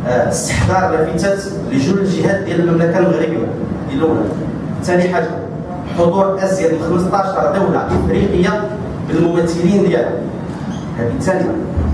استحضار لافتات لجل الجهات ديال المملكه المغربيه الاولى. ثاني حاجه حضور ازيد من 15 دوله افريقيه بالممثلين ديالها، هذه الثانيه.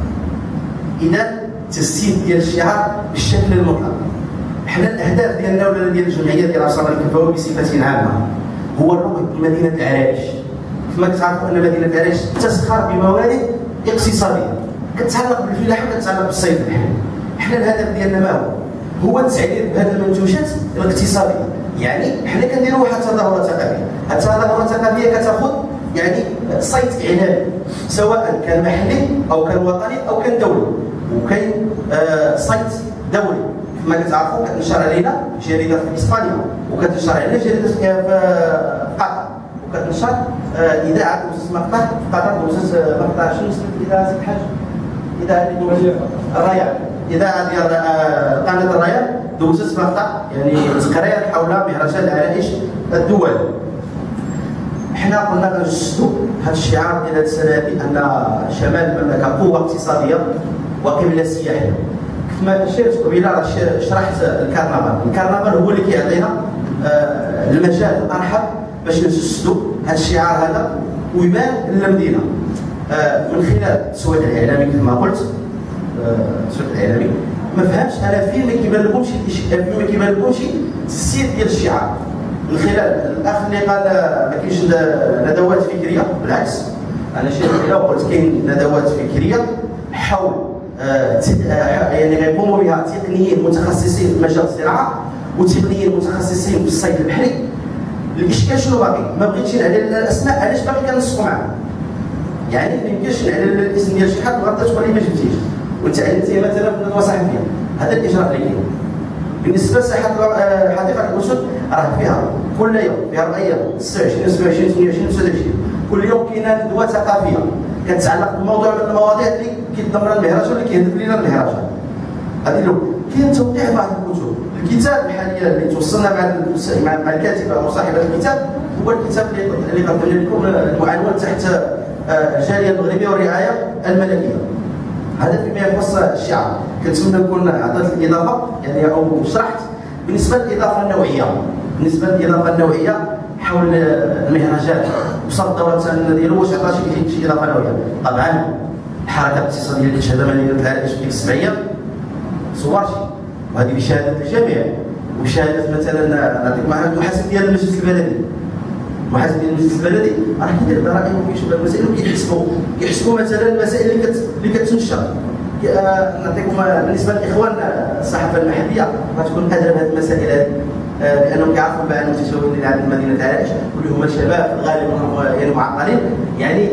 اذا تجسيد ديال الشعار بالشكل المطلق. حنا الاهداف ديالنا ولا ديال الجمعيه ديال عصام الكفاوي بصفه عامه هو الرقي بمدينه العرايش. كما كتعرفوا ان مدينه العرايش تزخر بموارد اقتصاديه كتتعلق بالفلاحه وكتتعلق بالصيد البحري. حنا الهدف ديالنا ما هو التعليق بهذه المنتوجات الاقتصاديه. يعني حنا كنديروا واحد تظاهره ثقافيه، هذه التظاهره الثقافيه كتاخذ يعني صيت اعلامي سواء كان محلي او كان وطني او كان دولي، وكاين صيت دولي كما كتعرفوا كتنشر علينا جريده في اسبانيا، وكتنشر علينا جريده في قطر، وكتنشر اذاعه دوزه مقطع في قطر، دوزه مقطع شنو اسم الاذاعه الحاج؟ اذاعه الريان، اذاعه ديال قناه الريان دوزت مقطع يعني تقرير حول مهرجان العرائش الدولي. حنا قلنا غنجسدوا هذا الشعار ديال هذه السنه ان شمال المملكه قوه اقتصاديه وقبله سياحيه. كما شرت قبيله راه شرحت الكرنفال هو اللي كيعطينا المجال الارحب باش نجسدوا هذا الشعار هذا ويبان للمدينه من خلال التسويق الاعلامي. كما قلت التسويق الاعلامي ما فهمتش انا فين ما كيبان لكمش التجسيد ديال الشعار من خلال الاخ اللي قال ما كاينش ندوات فكريه. بالعكس انا شايف قلت كاين ندوات فكريه حول يعني غيقوموا بها تقنيين متخصصين في مجال الزراعه وتقنيين متخصصين في الصيد البحري. الاشكال شنو باقي؟ ما بغيتش نعلن الاسماء، علاش باقي كنسقوا معاهم؟ يعني ما يمكنش نعلن الاسم ديال شي حد وغادي تقول لي ما جبتيش وانت علمتي مثلا في الندوه صحفيه. هذا الاجراء اللي كاين. بالنسبه لساحه حديقه الاسود راه فيها كل يوم فيها 4 ايام 26 27 28 29 كل يوم كاينه ندوه ثقافيه كتتعلق بموضوع من المواضيع اللي كيتضمن المهرجان واللي كيهدف لنا المهرجان. هذه الاولى. كاين توقيع بعض الكتب. الكتاب الحاليا اللي توصلنا مع الكاتبه او صاحبه الكتاب هو الكتاب اللي قدمنا لكم المعنون تحت الجاليه المغربيه والرعايه الملكيه. هذا فيما يخص الشعار. كنتمنى نكون عطيت الاضافه يعني او شرحت بالنسبه للاضافه النوعيه. بالنسبه للاضافه النوعيه حول المهرجان وصل الدوره الثانيه ديالو واش عطى شي اضافه نوعيه. طبعا الحركه الاقتصاديه اللي كتشهدها مدينه العرائش في ديك السبعيه صورتي وهذه بشهاده الجميع وشهاده مثلا نعطيك واحد المحاسب ديال المجلس البلدي. المحاسب ديال المجلس البلدي راه كيدير الضرائب وكيشوف المسائل وكيحسبوا مثلا المسائل اللي كتنشر. نعطيكم بالنسبه للاخوان الصحافه المحليه غتكون ادرى بهذه المسائل هذه لانهم كيعرفوا بان المتسولين اللي عند مدينه العرائش واللي هما شباب في الغالب يعني معطلين يعني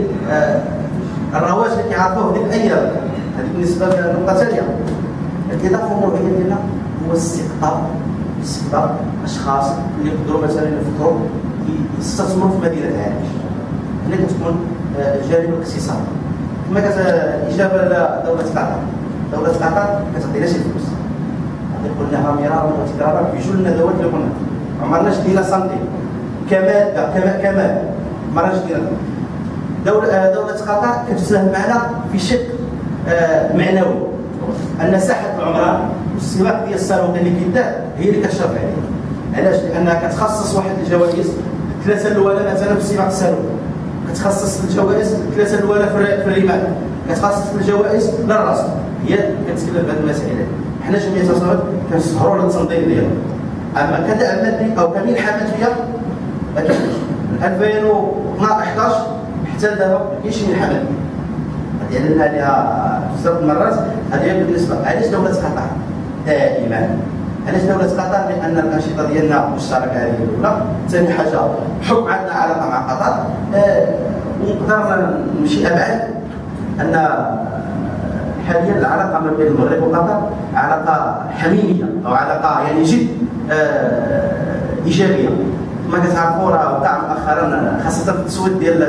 الرواج اللي كيعرفوه في ديك الايام. هذه بالنسبه للنقطه الثانيه. الاضافه النوعيه ديالنا هو استقطاب اشخاص اللي يقدروا مثلا يفكروا يستثمروا في مدينه العرائش. هنا كتكون الجانب الاقتصادي. كما الاجابه لدوله قطر. دوله قطر كتعطينا شي فلوس. قلناها مرارا وتكرارا في جل الندوات اللي قلنا. عمرنا شدينا سنتيم كمال عمرنا شدينا. دوله قطر كتساهم معنا في شق معنوي ان ساحه العمران والسباق ديال الصاروخ اللي كيدار هي اللي كتشرف عليه. علاش؟ لانها كتخصص واحد الجوائز 3 الاولى مثلا في سباق الصاروخ، كتخصص الجوائز 3 الاولى في الرمال، كتخصص الجوائز للرسم. هي كتتكلم بهذه المسائل. حنا جمعيه التصوير كنسهروا على التنظيم ديالها. اما كدعم مادي او كمنحه ماديه ما كاينش. من 2011 حتى لدابا ما كاينش منحه ماديه. يعني لنا عليها بزاف المرات. هذه بالنسبه علاش دوله قطر دائما. علاش دوله قطر؟ لان الانشطه ديالنا مشتركه هذه الاولى. ثاني حاجه بحكم عندنا علاقه مع قطر ونقدر نمشي ابعد ان حاليا العلاقه ما بين المغرب وقطر علاقه حميميه او علاقه يعني جد ايجابيه. كما كتعرفوا راه وقع مؤخرا خاصه في التصويت ديال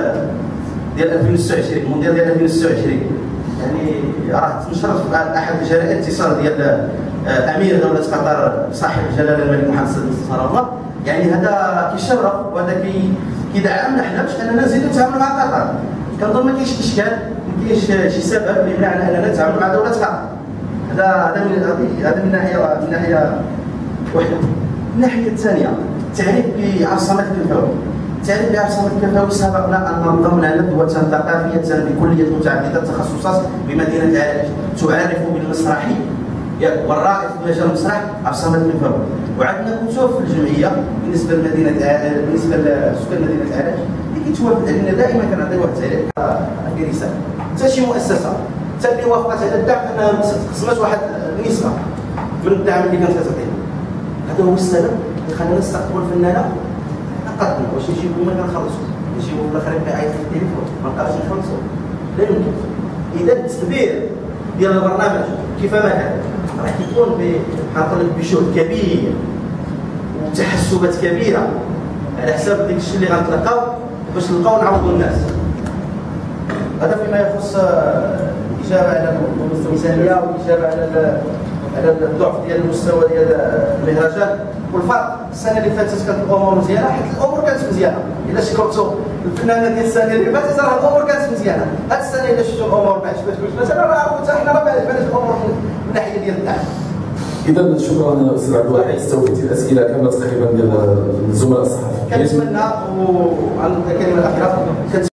2026 المونديال ديال 2026 يعني راه تنشر في احد الجرائد اتصال ديال امير دوله قطر صاحب الجلاله الملك محمد السادس الله. يعني هذا كيشرف وهذا كيدعمنا حنا باش اننا نزيدوا نتعاملوا مع قطر. كنظن ما كاينش اشكال ما كاينش شي سبب اللي يمنعنا اننا نتعاملوا مع دوله قطر. هذا من ناحيه واحده. الناحيه الثانيه التعريف بعاصمه الكفاوي. التعريف بعاصمه الكفاوي سبقنا ان ننظمنا ندوه ثقافيه بكليه متعدده التخصصات بمدينه العرائش تعرف بالمسرحيه والرائد في مجال المسرح عاصمه الكفاوي. وعندنا كتب في الجمعيه بالنسبه بالنسبه لسكان مدينه العرائش اللي كيتوافد علينا دائما كنعطيو واحد التعريف كرساله. حتى شي مؤسسه حتى اللي وافقت على الدعم انها خصمت واحد النسبه من الدعم اللي كانت كتعطينا. هذا هو السبب اللي خلانا نستقبلوا الفنانه قدنا واش نجيبوا ما كنخلصوا، نجيبوا في الاخر كيعيط في التليفون ما نقدرش نخلصوا. لا يمكن. اذا التدبير ديال البرنامج كيفما كان راه كيكون بجهد كبير وتحسبات كبيره على حساب داك الشيء اللي غنتلقاو باش نلقاو نعوضوا الناس. هذا فيما يخص الاجابه على الميزانيه والاجابه على الضعف ديال المستوى ديال المهرجان والفرق. السنه اللي فاتت كانت الامور مزيانه حيت الامور كانت مزيانه. الا شكرتوا الفنانه ديال السنه اللي فاتت راه الامور كانت مزيانه. هذه السنه الا شفتوا الامور ما عجبتكمش مثلا راه حنا راه بانت الامور من الناحيه ديال الدعم. اذا شكرا استاذ عبد الواحد، استوفيتي الاسئله كامله تقريبا ديال الزملاء الصحفيين. كنتمنى وعن الكلمه الاخيره